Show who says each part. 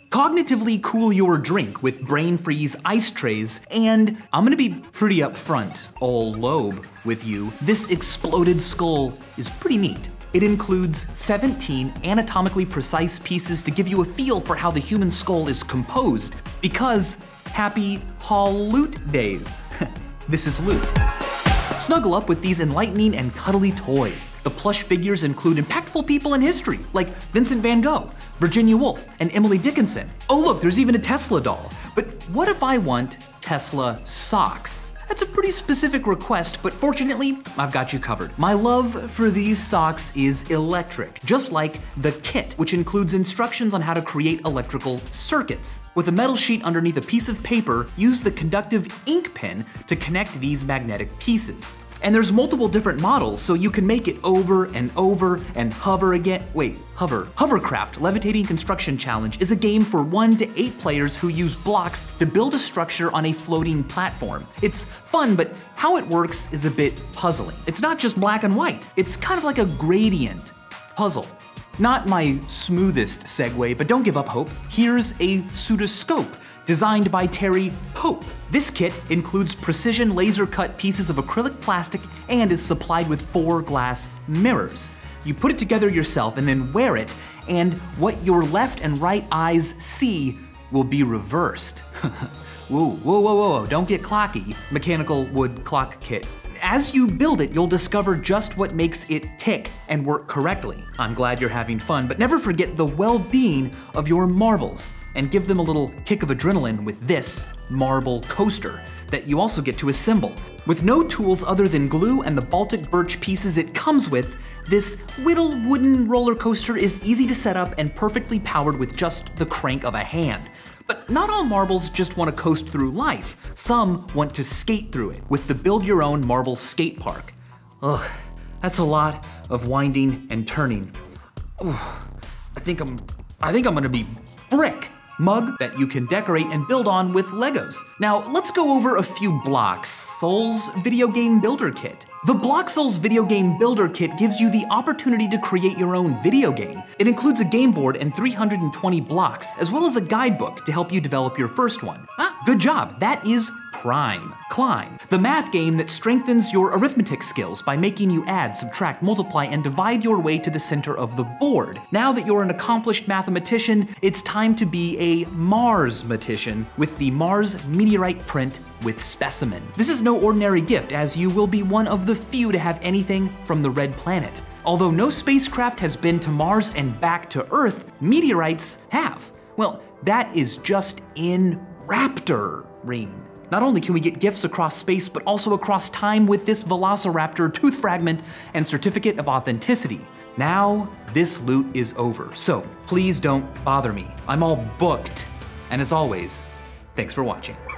Speaker 1: cognitively cool your drink with brain freeze ice trays, and I'm gonna be pretty upfront, ol' Loeb, with you. This exploded skull is pretty neat. It includes 17 anatomically precise pieces to give you a feel for how the human skull is composed, because happy Loot days. This is loot. Snuggle up with these enlightening and cuddly toys. The plush figures include impactful people in history, like Vincent van Gogh, Virginia Woolf, and Emily Dickinson. Oh look, there's even a Tesla doll. But what if I want Tesla socks? That's a pretty specific request, but fortunately, I've got you covered. My love for these socks is electric, just like the kit, which includes instructions on how to create electrical circuits. With a metal sheet underneath a piece of paper, use the conductive ink pen to connect these magnetic pieces. And there's multiple different models, so you can make it over and over and hover again. Wait, hover. Hoverkraft Levitating Construction Challenge is a game for 1 to 8 players who use blocks to build a structure on a floating platform. It's fun, but how it works is a bit puzzling. It's not just black and white. It's kind of like a gradient puzzle. Not my smoothest segue, but don't give up hope. Here's a Pseudoscope, designed by Terry Pope. This kit includes precision laser-cut pieces of acrylic plastic and is supplied with 4 glass mirrors. You put it together yourself and then wear it, and what your left and right eyes see will be reversed. Whoa, whoa, whoa, whoa, don't get clocky. Mechanical wood clock kit. As you build it, you'll discover just what makes it tick and work correctly. I'm glad you're having fun, but never forget the well-being of your marbles, and give them a little kick of adrenaline with this marble coaster that you also get to assemble. With no tools other than glue and the Baltic birch pieces it comes with, this whittle wooden roller coaster is easy to set up and perfectly powered with just the crank of a hand. But not all marbles just want to coast through life. Some want to skate through it with the Build Your Own Marble Skate Park. Ugh, that's a lot of winding and turning. Ooh, I think I'm gonna be brick. Mug that you can decorate and build on with Legos. Now, let's go over a few Bloxels Video Game Builder Kit. The Bloxels Video Game Builder Kit gives you the opportunity to create your own video game. It includes a game board and 320 blocks, as well as a guidebook to help you develop your first one. Good job, that is Prime. Climb, the math game that strengthens your arithmetic skills by making you add, subtract, multiply, and divide your way to the center of the board. Now that you're an accomplished mathematician, it's time to be a Mars-matician with the Mars Meteorite print with Specimen. This is no ordinary gift, as you will be one of the few to have anything from the red planet. Although no spacecraft has been to Mars and back to Earth, meteorites have. Well, that is just in Raptor-ring. Not only can we get gifts across space, but also across time with this Velociraptor tooth fragment and certificate of authenticity. Now, this loot is over, so please don't bother me. I'm all booked. And as always, thanks for watching.